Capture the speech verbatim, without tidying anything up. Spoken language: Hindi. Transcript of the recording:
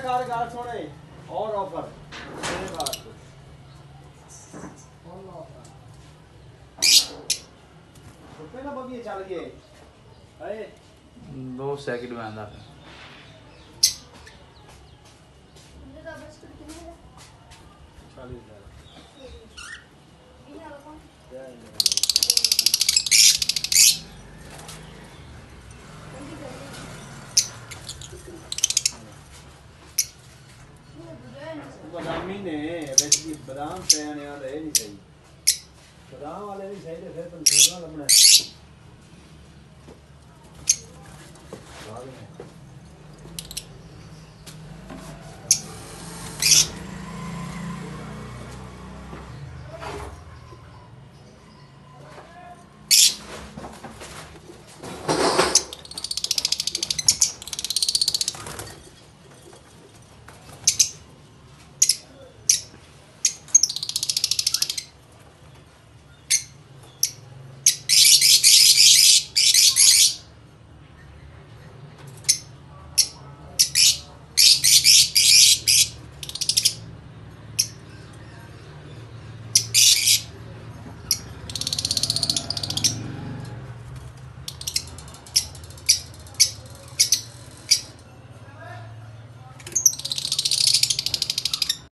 कार कार सुने और ऑफर मेरे बात तो ना बगी चल गए अरे दो सेकंड में आंदा बादामी ने वैसे बादाम पैने वाले नहीं सही बादाम वाले नहीं सही तो फिर पंचेरा लगना